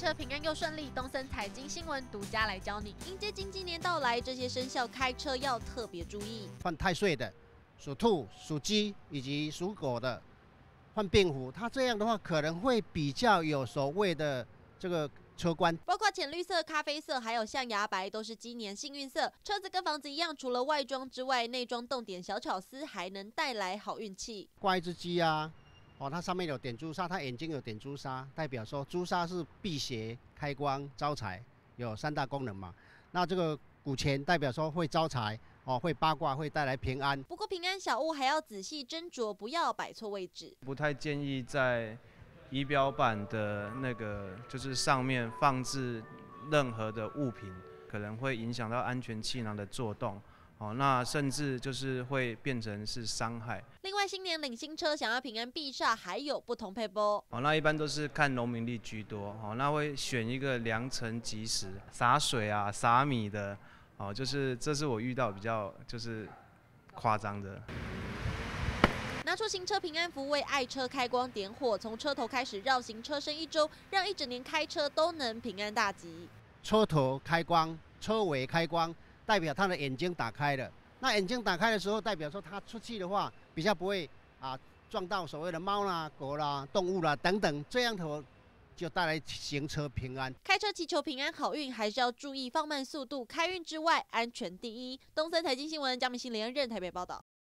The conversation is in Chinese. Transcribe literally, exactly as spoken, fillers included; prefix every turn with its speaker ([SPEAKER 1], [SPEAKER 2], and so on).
[SPEAKER 1] 车平安又顺利，东森财经新闻独家来教你，迎接金鸡年到来，这些生肖开车要特别注意。
[SPEAKER 2] 犯太岁的，属兔、属鸡以及属狗的，犯病虎，它这样的话可能会比较有所谓的这个车关。
[SPEAKER 1] 包括浅绿色、咖啡色，还有象牙白，都是今年幸运色。车子跟房子一样，除了外装之外，内装动点小巧思，还能带来好运气。
[SPEAKER 2] 挂一只鸡啊。哦，它上面有点朱砂，它眼睛有点朱砂，代表说朱砂是辟邪、开光、招财，有三大功能嘛。那这个古钱代表说会招财，哦，会八卦，会带来平安。
[SPEAKER 1] 不过平安小物还要仔细斟酌，不要摆错位置。
[SPEAKER 3] 不太建议在仪表板的那个就是上面放置任何的物品，可能会影响到安全气囊的作动。哦，那甚至就是会变成是伤害。
[SPEAKER 1] 另外，新年领新车，想要平安避煞，还有不同配波。
[SPEAKER 3] 哦，那一般都是看农民历居多。哦，那会选一个良辰吉时，洒水啊、洒米的。哦，就是这是我遇到比较就是夸张的。
[SPEAKER 1] 拿出行车平安符，为爱车开光点火，从车头开始绕行车身一周，让一整年开车都能平安大吉。
[SPEAKER 2] 车头开光，车尾开光。代表他的眼睛打开了，那眼睛打开的时候，代表说他出去的话比较不会啊撞到所谓的猫啦、狗啦、动物啦等等，这样的就带来行车平安。
[SPEAKER 1] 开车祈求平安好运，还是要注意放慢速度。开运之外，安全第一。东森财经新闻，江明新连任台北报道。